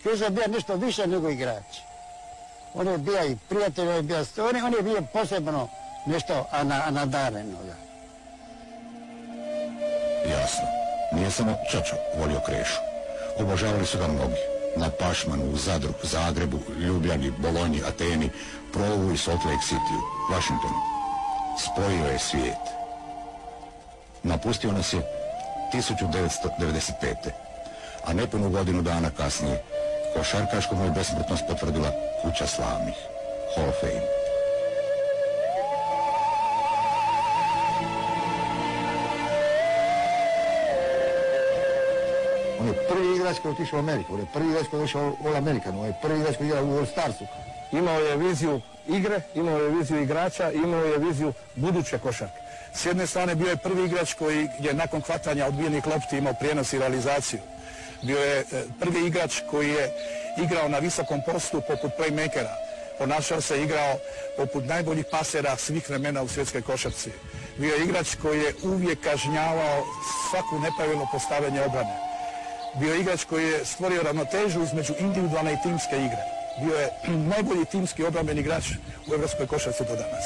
Krešo je bio nešto više nego igrač. On je bio i prijatelj, on je bio posebno nešto nadarenoga. Jasno, nije samo Čačo volio Krešu. Obožavali su ga mnogi. Na Pašmanu, u Zadru, Zagrebu, Ljubljani, Bolonji, Ateni, Prolovu i Salt Lake Cityu, Washingtonu. Spojio je svijet. Napustio nas je 1995. A nepunu godinu dana kasnije košarkašku mu je besmrtnost potvrdila Kuća slavnih, Hall of Fame. On je prvi igrač koji je otišao u Ameriku, on je prvi igrač koji je došao u All American, on je prvi igrač koji je igrao u All Starsu. Imao je viziju igre, imao je viziju igrača, imao je viziju buduće košarke. S jedne strane bio je prvi igrač koji je nakon hvatanja odbijenih lopti imao prijenos i realizaciju. Bio je prvi igrač koji je igrao na visokom postu poput playmakera. Ponašao se igrao poput najboljih pasera svih vremena u svjetskoj košarci. Bio je igrač koji je uvijek kažnjavao svaku nepravilno postavljanje obrane. Bio je igrač koji je stvorio ravnotežu između individualne i timske igre. Bio je najbolji timski obrambeni igrač u evropskoj košarci do danas.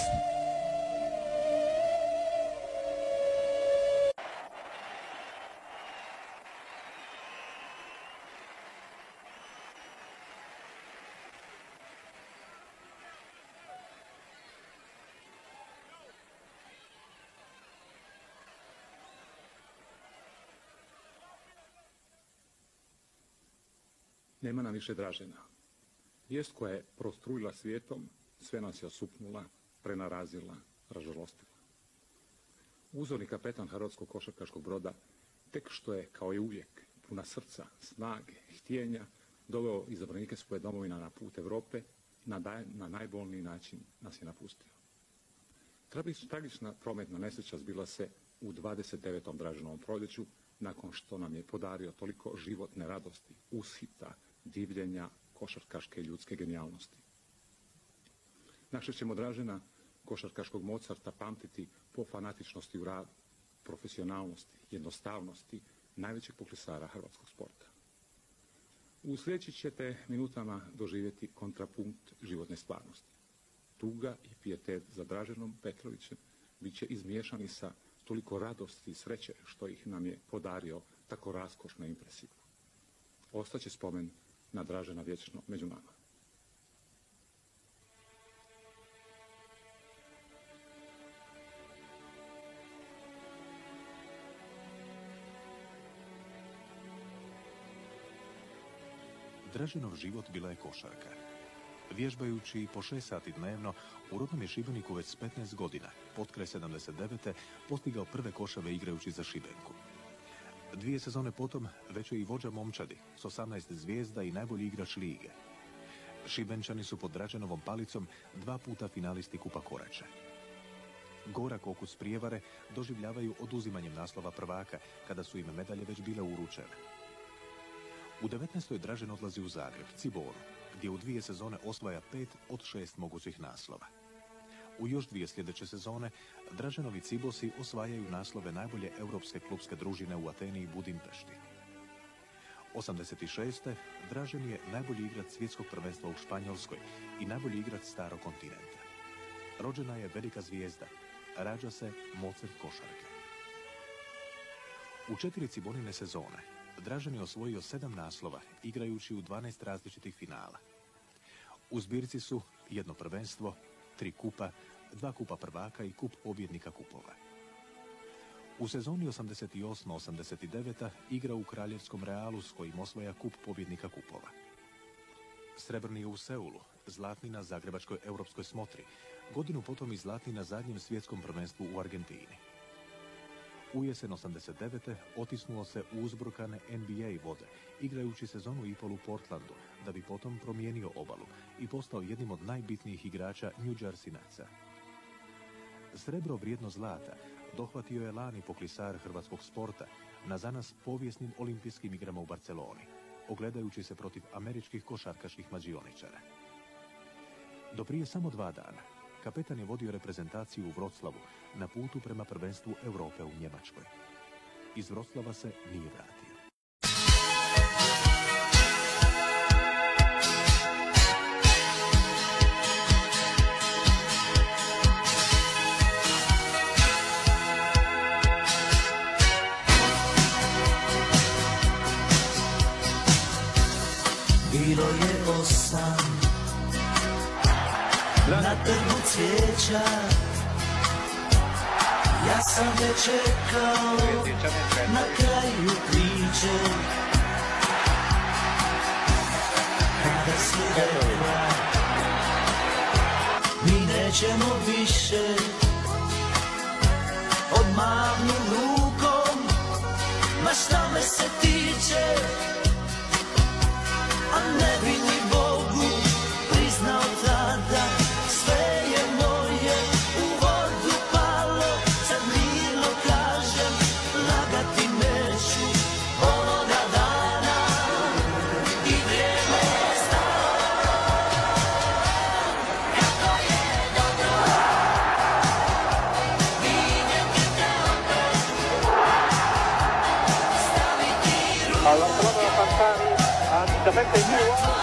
Nema nam više Dražena. Vijest koja je prostrujila svijetom, sve nas je osupnula, prenarazila, ražalostila. Uzorni kapetan hrvatskog košarkaškog broda, tek što je, kao i uvijek, puna srca, snage, htjenja, doveo izabranike svoje domovina na put Europe, na najbolniji način nas je napustio. Tragična prometna nesreća zbila se u 29. Draženovom proljeću, nakon što nam je podario toliko životne radosti, ushita, divljenja, košarkaške i ljudske genijalnosti. Našeg ćemo Dražena, košarkaškog Mozarta, pamtiti po fanatičnosti u radu, profesionalnosti, jednostavnosti, najvećeg poklisara hrvatskog sporta. U sljedećih ćete minutama doživjeti kontrapunkt životne stvarnosti. Tuga i pijetet za Draženom Petrovićem bit će izmiješani sa toliko radosti i sreće što ih nam je podario tako raskošno i impresivno. Ostaće spomen na Dražena vječno među nama. Draženov život bila je košarka. Vježbajući po 6 sati dnevno, u rodnom je Šibeniku već s 15 godina, potkraj 79. postigao prve košave igrajući za Šibenku. 2 sezone potom već je i vođa momčadi s 18 zvijezda i najbolji igrač lige. Šibenčani su pod Draženovom palicom 2 puta finalisti Kupa Korače. Gorak okus prijevare doživljavaju oduzimanjem naslova prvaka, kada su im medalje već bile uručene. U 19. Dražen odlazi u Zagreb, Ciboru, gdje u 2 sezone osvaja 5 od 6 mogućih naslova. U još 2 sljedeće sezone Draženovi Cibosi osvajaju naslove najbolje europske klubske družine u Ateni i Budimpešti. 86. Dražen je najbolji igrač svjetskog prvenstva u Španjolskoj i najbolji igrač starog kontinenta. Rođena je velika zvijezda, rađa se Mozart košarke. U 4 Cibonine sezone Dražen je osvojio 7 naslova, igrajući u 12 različitih finala. U zbirci su 1 prvenstvo, 3 kupa, 2 kupa prvaka i kup pobjednika kupova. U sezoni 88-89 igra u Kraljevskom Realu s kojim osvaja kup pobjednika kupova. Srebrni je u Seulu, zlatni na Zagrebačkoj europskoj smotri, godinu potom i zlatni na zadnjem svjetskom prvenstvu u Argentini. U jesen 89. otisnuo se u uzburkane NBA vode, igrajući sezonu i pol u Portlandu, da bi potom promijenio obalu i postao jednim od najbitnijih igrača New Jersey Netsa. Srebro vrijedno zlata dohvatio je lani poklisar hrvatskog sporta na za nas povijesnim olimpijskim igrama u Barceloni, ogledajući se protiv američkih košarkaških mađioničara. Do prije samo 2 dana kapetan je vodio reprezentaciju u Vroclavu na putu prema prvenstvu Europe u Njemačkoj. Iz Vroclava se nije vratio. sam na trgu cvijeća. Ja sam te čekao na kraju priče, kada si rekla mi nećemo više, odmahnu rukom, ma šta me se tiče, a ne bi ni Bogu priznao tada, sve je moje u vodu palo, sad mirno kažem, lagati neću onoga dana i vrijeme je stalo. Kako je dobro vidjeti te opet, staviti ruku. Alla squadra Pantani, anticamente in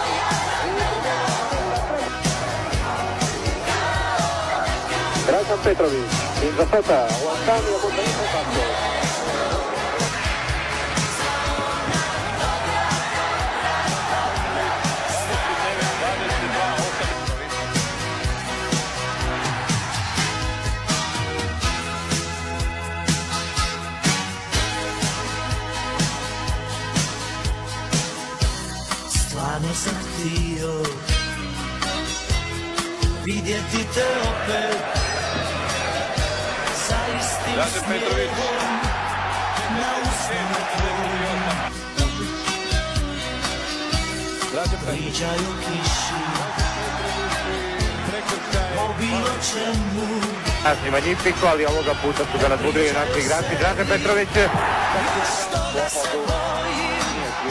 Dragan Petrovic, in zaffetta, Wantani a puntamento fatto. Stvarno sam htio vidjeti te opet, sa istim smijehom na ustima tvojim. Pričaju kiši o bilo čemu. Magnifico, ali ovoga puta su ga nadbudili naši igrači. Dragan Petrović. Što da se bojim,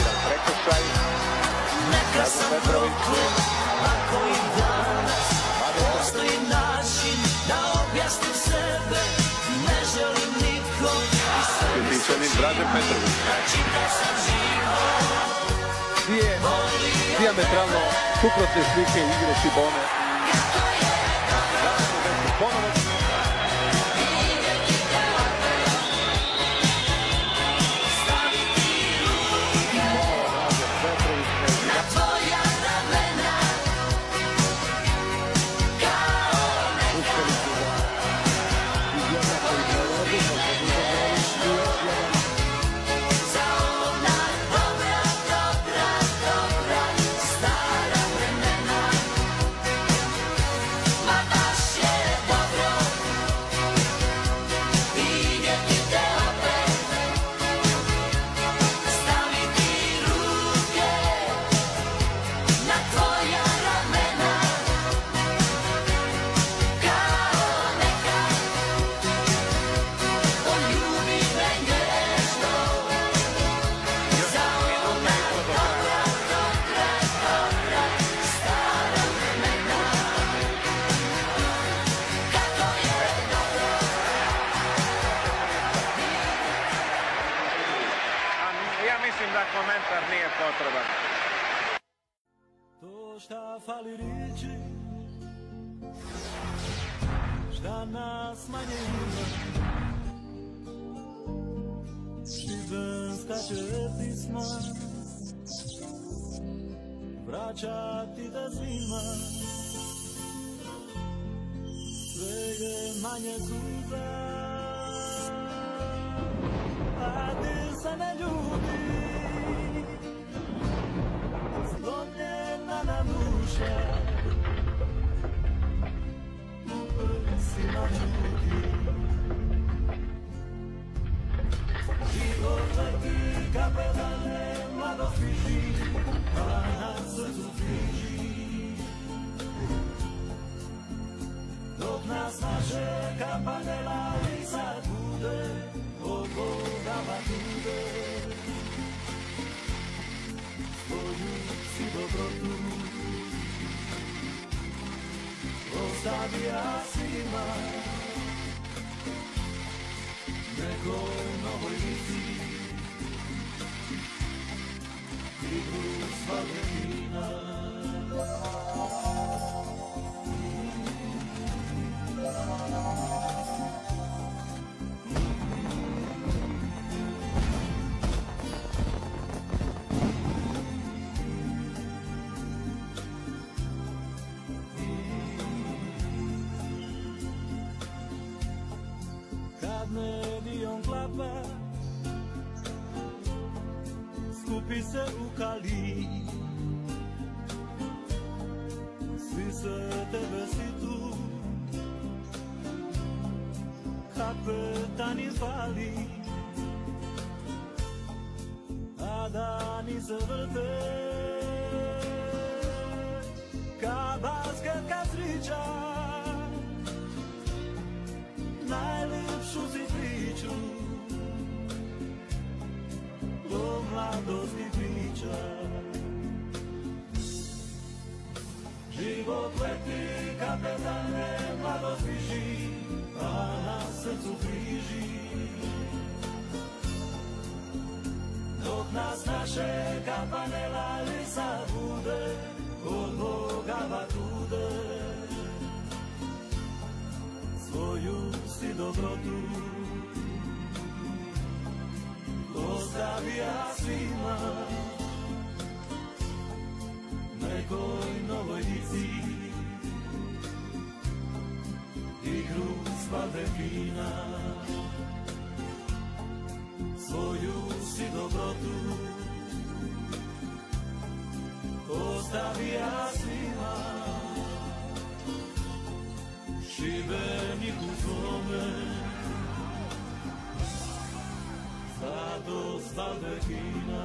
neka sam proklet, ako i danas postoji način da objasnim sebe, ne želim nikom i sebi Dragan Petrović. čitao sam život. Dvije dijametralno suprotne slike igre Cibone. Ponovo Tvoja ramena kao neka. Za ona dobra, dobra, dobra stara vremena. Ma baš je dobro vidjeti te opet, staviti ruke na tvoja ramena kao nekad. Poljubi me nježno za ona dobra, dobra, dobra stara vremena. Kako je dobro. Ja mislim da komentar nije potreban. To šta fali riječi, šta nas manje ima, šibenska će pisma vraćati da zima, sve je manje suza, a ti se ne ljuti, slomljena nam duša, u prsima čuti. Život leti ka pedale, mladost viži, pa na srcu friži. Dok nas naše kapanela i sad bude, oko dama tude. Svoju si dobrotu ostavija svima, nekoj novoj viziji, igru s Valentina. padne dio klapa, skupi se u kali, svi se tebe situ, kapetani zvali, a dani se vrte, ka basketka srića, najlepšu si priču o mladosti priča. Život leti, kapetane, mladost biži, a na srcu križi. Dok nas naše kampanela lisa bude, od Boga batude, svoju si dobrotu ostavija svima, nekoj novoj dici igru svadekina. Svoju si dobrotu ostavija svima, Šibeniku svome, Zlato svadekina.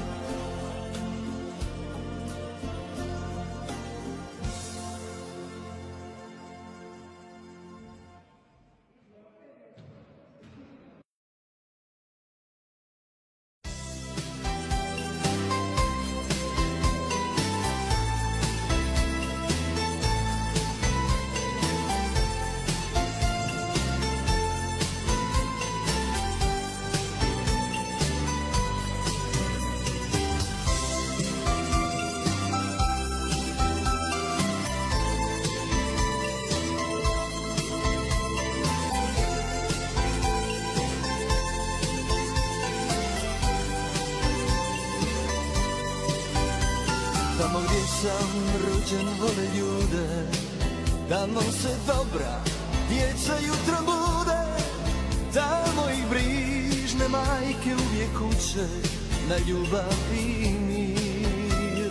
Tamo gdje sam rođen vole ljude, tamo se dobra djeca jutro bude, tamo i brižne majke uvijek uče na ljubav i mir.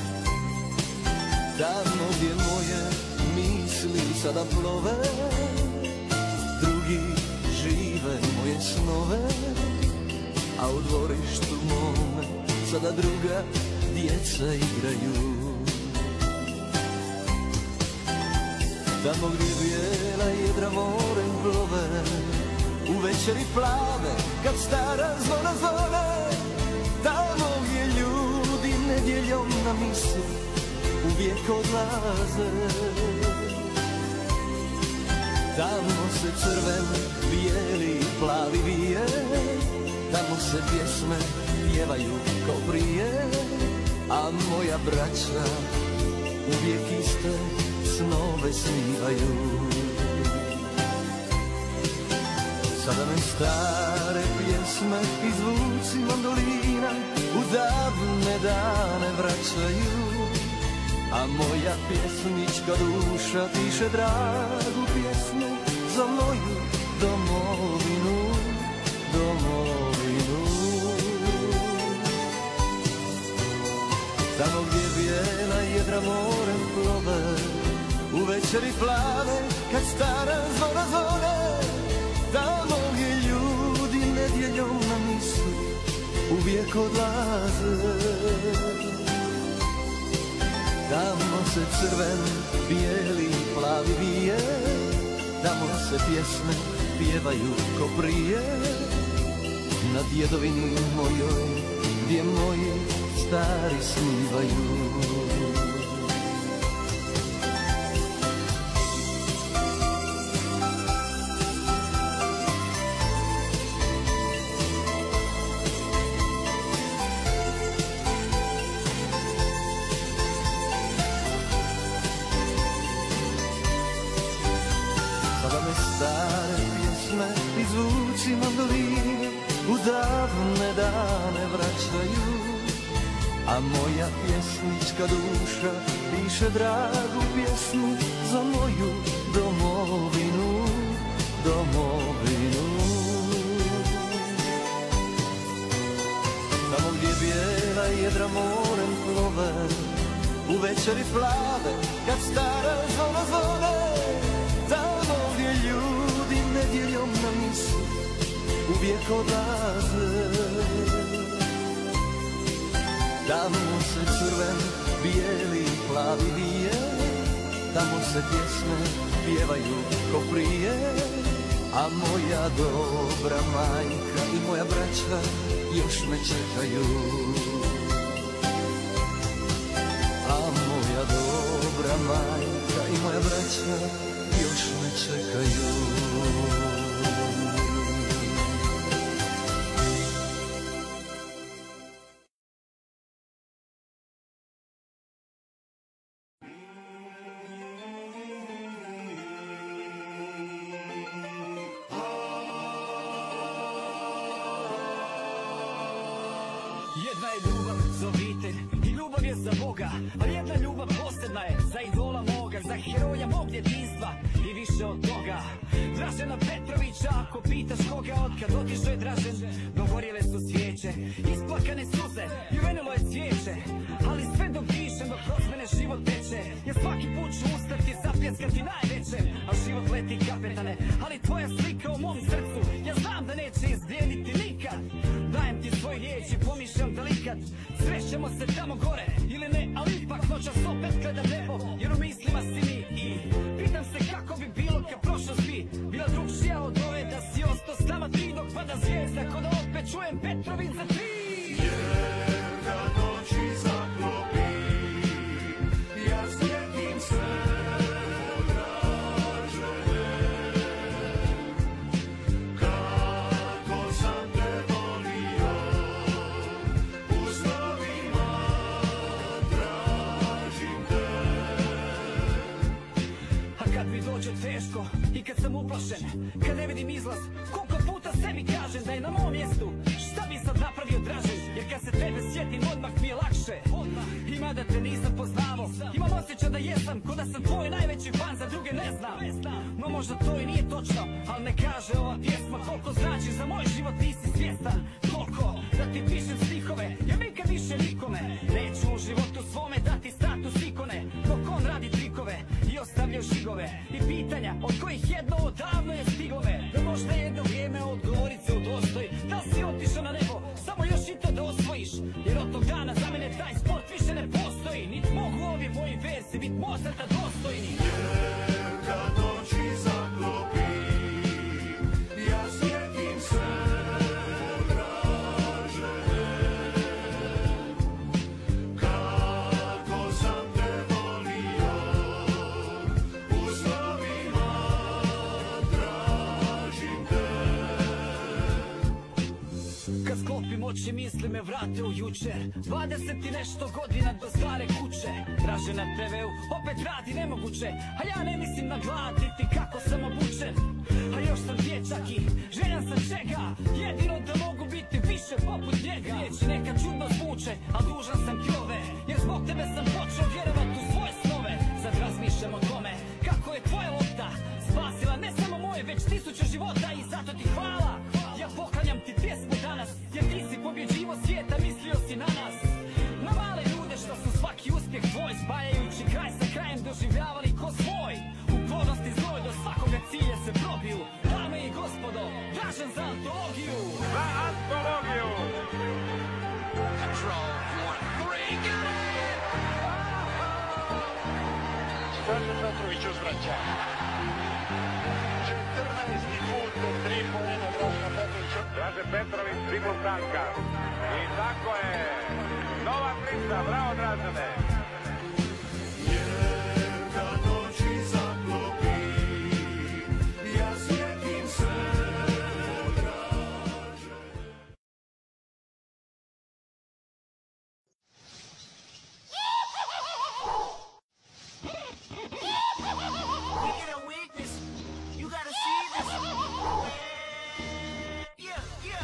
Tamo gdje moje misli sada plove, drugi žive moje snove, a u dvorištu mome sada druga djeca igraju. Tamo gdje bijela jedra morem plove, u večeri plave kad stara zvona zvone, tamo gdje ljudi nedjeljom na misu uvijek odlaze. Tamo se crven, bijeli, plavi vije, tamo se pjesme pjevaju ko prije, a moja braća uvijek iste snove snivaju. Sada me stare pjesme i zvuci mandolina u davne dane vraćaju, a moja pjesnička duša piše dragu pjesmu za moju domovinu, domovinu. Tamo gdje bijela jedra morem plove, u večeri plave kad stara zvona zvone, tamo gdje ljudi nedjeljom na misu uvijek odlaze. Tamo se crven, bijeli, plavi vije, tamo se pjesme pjevaju ko prije, na djedovini mojoj gdje moji stari snivaju. Sada me stare pjesme i zvuci mandoline u davne dane vraćaju, a moja pjesnička duša piše dragu pjesmu za moju domovinu, domovinu. jedra morem plove, u večeri plave, kad stara zvona zvone, tamo gdje ljudi nedjeljom na misu uvijek odlaze. Tamo se crven, bijeli, plavi vije, tamo se pjesme pjevaju ko prije, a moja dobra majka i moja braća još me čekaju. A moja dobra majka i moja braća još me čekaju. Jedna je ljubav za obitelj i ljubav je za Boga, a jedna ljubav posebna je za idola moga, za heroja mog djetinjstva i više od toga. Dražena Petrovića, ako pitaš koga, otkad otišao je Dražen, dogorjele su svijeće, isplakane suze i venilo je cvijeće, ali sve dok dišem, dok kroz mene život teče, ja svaki put ću ustati, zapljeskati najveće, a život leti kapetane, ali tvoja slika u mom srcu, ja znam da neće izdijeliti nikad. Dajem ti svoj riječ i pomišljam da likad srećemo se tamo gore ili ne, ali ipak noćas opet gledam nebo, jer u mislima si mi i pitam se kako bi bilo kad prošlost bi bila drugšija od ove, da si ostao s nama ti dok pada zvijezda, ko da opet čujem Petrović za 3. Jer kad noći zaklopi, ja sjetim se dođe teško i kad sam uplašen, kad ne vidim izlaz, koliko puta sebi kažem da je na mom mjestu, šta bi sad napravio Dražen, jer kad se tebe sjetim odmah mi je lakše. Ima da te nisam poznavao, imam osjećaj da jesam, ko da sam tvoj najveći fan, za druge ne znam. No možda to i nije točno, ali ne kaže ova pjesma koliko znači za moj život, nisi svjestan. Toliko da ti pišem stihove, ja nikad više nikome neću u životu svome dati status ikone, dok on radi trikove i ostavljaju žigove i pitanja od kojih jedno odavno je stiglo me, da možda jedno vrijeme odgovorit se udostoji, da si otišao na nebo, samo još i to da osvojiš, jer od tog dana za mene taj sport više ne postoji, nit mogu ovi moji versi bit Mozarta dostojni. Jer kad noći zaklopi, ja sjetim se oči misli me vrate u jučer, 20 i nešto godina do stare kuće. Draže na TV-u opet radi nemoguće, a ja ne mislim na glad niti kako sam obučen. A još sam dječak i željan sam čega, jedino da mogu biti više poput njega. Riječi neka čudno zvuče, a dužan sam ti ove, jer zbog tebe sam počeo vjerovat u svoje snove. Sad razmišljam o tome kako je tvoja lopta spasila ne samo moje, već 1000 života i zato ti hvala. Ja poklanjam ti pjesmu danas, jer ti si pobjeđivo svijeta, mislio si na nas. Na male ljude što su svaki uspjeh tvoj, spajajući kraj sa krajem doživljavali ko svoj. U plodnosti znoj do svakoga cilja se probiju. Dame i gospodo, Dražen za antologiju. Za antologiju! Control 1, 3, got it! Draže Petrović uzvraća. 14. put, 3 poena Dražena Petrovića. Draže Petrović, triplusanka. I tako je. Nova princa, bravo Dražene. Jer kad noći zaklopi, ja sjetim se Draže.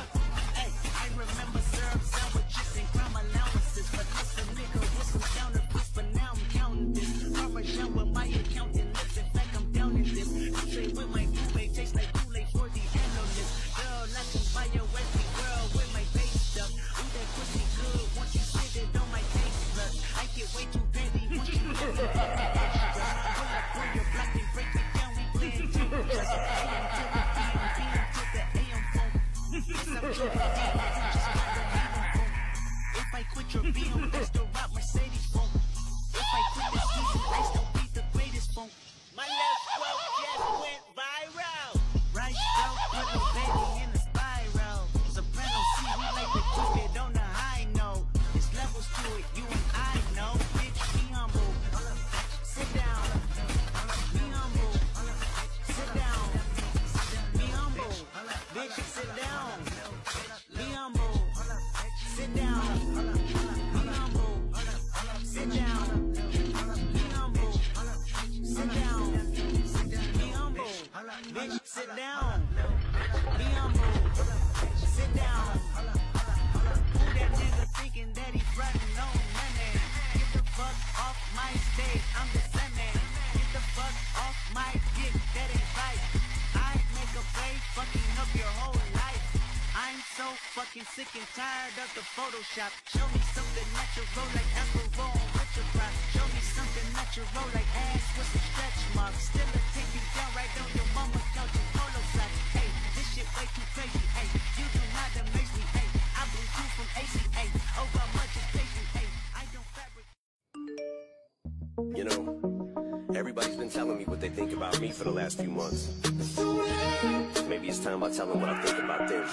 Remember syrup sandwiches and crime allowances, but listen, nigga, with some counterfeit If I quit your BM, I still rock Mercedes phone. If I quit this season, I still be the greatest phone. My left stroke just went viral. Right stroke put the baby in the spiral. Soprano C, we like to keep it on the high note. There's levels to it, you and I know. Bitch, be humble. Sit down. Be humble. Sit down. Be humble. Bitch, sit down. Be humble. Sit down. Be humble. Sit down. Be humble. Sit down. Be humble. Bitch, sit down. Be humble. Sit down. Who that nigga thinking that he frontin' no money? Get the fuck off my stage, I'm the Sandman. Get the fuck off my dick, that ain't right. I make a play, fucking up your whole life. I'm so fucking sick and tired of the Photoshop. Show me something natural like Afro on Richard Pryor. Show me something natural like ass with some stretch marks. Still a take you down right on your mama's couch in polo socks. Hey, this shit way too crazy. Hey, you do not amaze me. Hey, I blew two from ACA. Oh, how much is patient? Hey, I don't fabric. You know, everybody's been telling me what they think about me for the last few months. Maybe it's time I tell them what I think about them.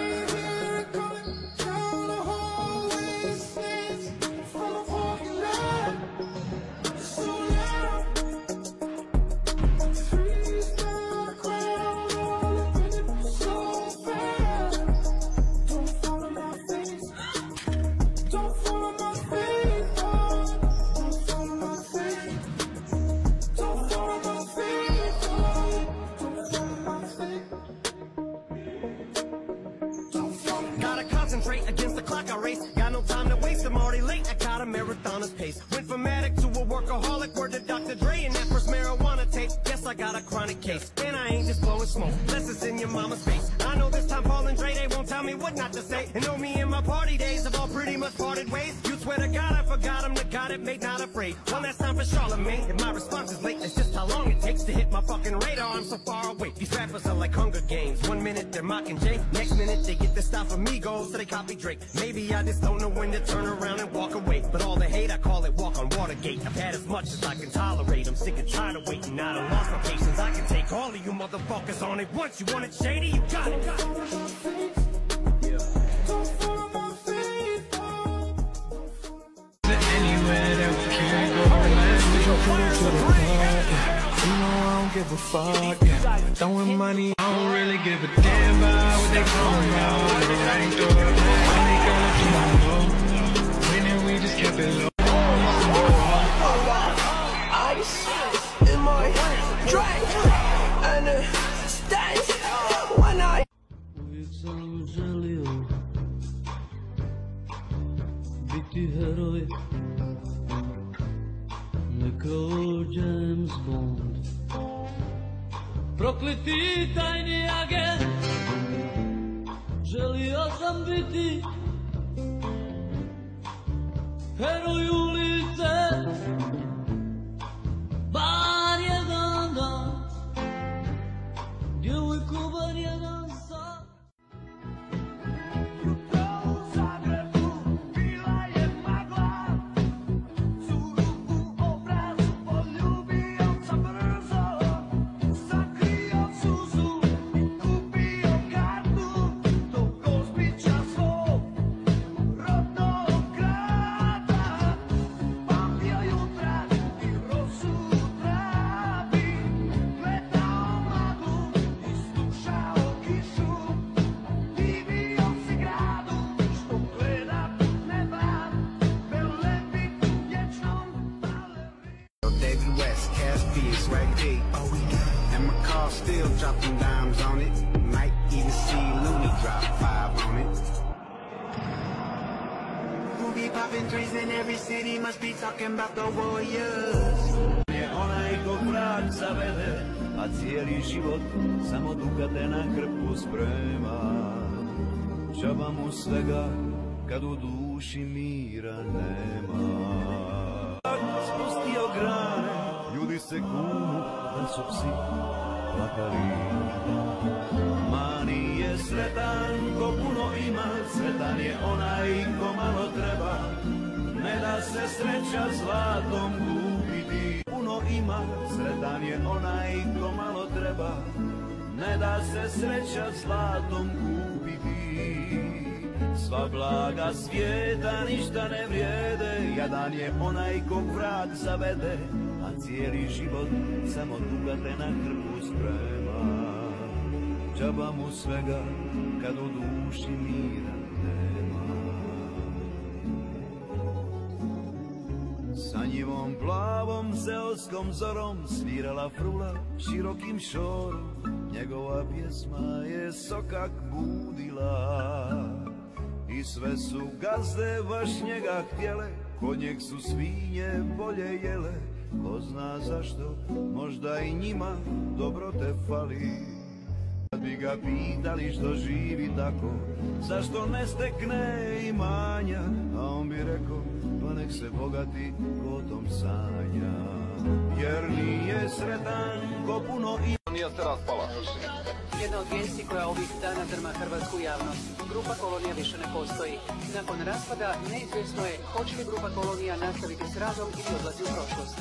Against the clock I race, got no time to waste, I'm already late, I got a marathoner's pace. Went from addict to a workaholic, word to Dr. Dre and that first marijuana tape. Guess I got a chronic case, and I ain't just blowing smoke, unless it's in your mama's face. I know this time Paul and Dre, they won't tell me what not to say. And know me in my party days have all pretty much parted ways. You swear to God I forgot him, the God it made, not afraid. One last time for Charlemagne, if my response is late, it's just how long it takes to hit my fucking radar, I'm so far away. These rappers are like Hunger Games, 1 minute they're mocking Jay, next minute they get the stuff from Migos, so they copy Drake. Maybe I just don't know when to turn around and walk away. But all the hate, I call it walk on Watergate. I've had as much as I can tolerate. I'm sick and tired of waiting. I done lost my patience. I can take all of you motherfuckers on it once. You want it shady? You got it. Anywhere that we can go, we gon' put it to the front. You know I don't give a fuck. Throwing money, I don't really give a damn about what they talking about. I ain't throwing money, girl, if you don't know. Winning, we just kept it low. Ice in my drink and stank when I. Biti heroj ne kao James Bond. Prokleti tajni agent, želio sam biti heroj ulice, bar jedan dan, djevojku bar jedan sat. And my car still dropping dimes on it. Might even see Looney drop 5 on it. Who be popping threes in every city must be talking about the Warriors. Onaj ko krak zavede, a cijeli život samo dukate na krpu sprema. Džaba mu svega kad u duši mira nema. Spustio grane, ljudi se kunu da su psi plakali. Mani je sretan ko puno sretan je onaj ko malo treba, ne da se sreća zlatom kupiti. Puno ima, sretan je onaj ko malo treba, ne da se sreća zlatom kupiti. Sva blaga svijeta ništa ne vrijede, jadan je onaj ko vrag zavede, a cijeli život samo tuga te na hrpu sprema. Džaba mu svega kad u duši mira nema. Sa njivom plavom seoskom zorom svirala frula širokim šorom, njegova pjesma je sokak budila. I sve su gazde baš njega htjele, kod njeg su svinje bolje jele. Ko zna zašto, možda i njima dobro te fali. Kad bi ga pitali što živi tako, zašto ne stekne imanja, a on bi rekao, pa nek se bogati ko tom sanja. Jer nije sretan ko puno i... Nije se raspala. Jedna od vijesti koja ovih dana drma hrvatsku javnost. Grupa Kolonija više ne postoji. Nakon raspada neizvjesno je hoće li Grupa Kolonija nastaviti s radom ili odlazi u prošlost.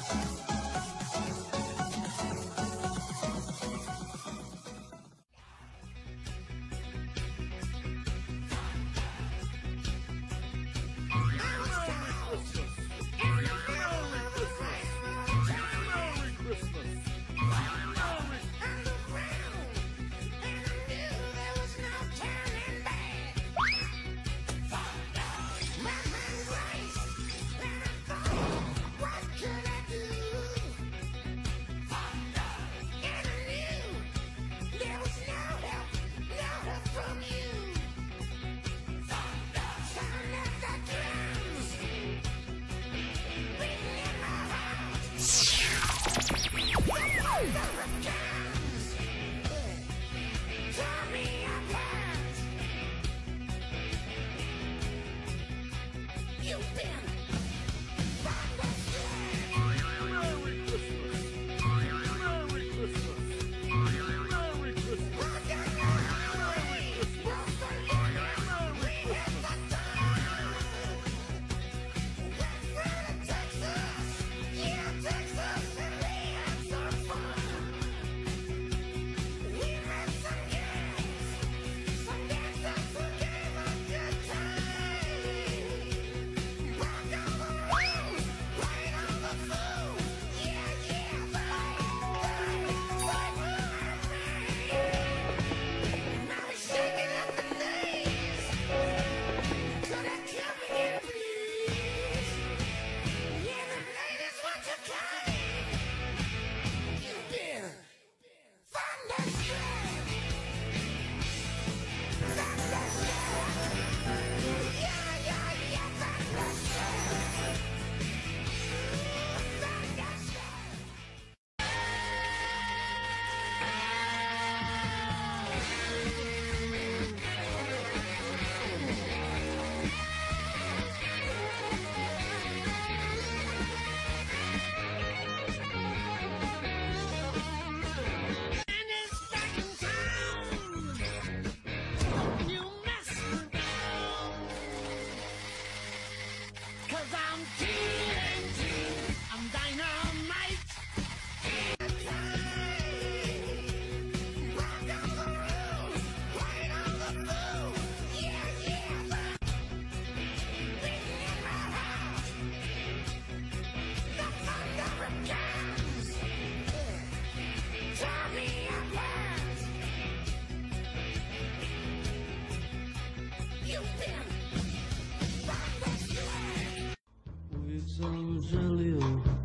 Sam želio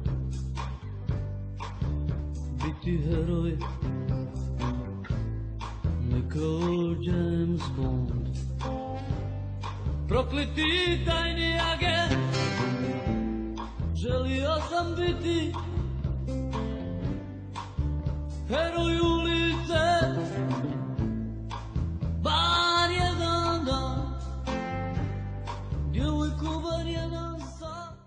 biti heroj, ne kao James Bond, prokleti tajni agent. Želio sam biti heroj ulice, bar jedan dan, djevojku bar jedan sam.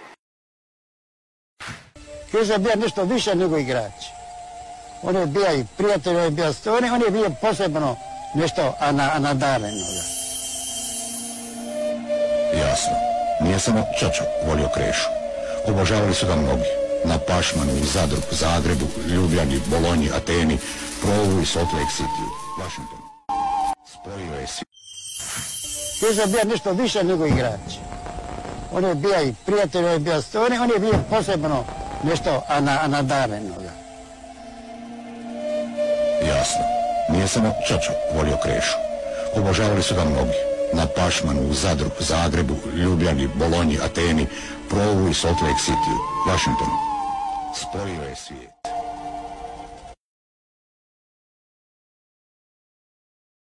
Križ je bio nešto više nego igrač. On je bio i prijatelj, on je bio on je bio posebno nešto nadaren. Jasno, nije samo Čačo volio Krešu. Obožavali su ga mnogi. Na Pašmanu, u Zadru, Zagrebu, Ljubljani, Bolonji, Ateni, Provu i Salt Lake City, Washingtonu. Spojio je svi. Krešo je bio nešto više nego igrač. On je bio i prijatelj, on je bio stvori, on je bio posebno nešto nadarenoga. Jasno, nije samo Čačo volio Krešu. Obožavali su ga mnogi. Na Pašmanu, u Zadru, Zagrebu, Ljubljani, Bolonji, Ateni, Provu i Salt Lake City, Washingtonu. Spojio je svijet.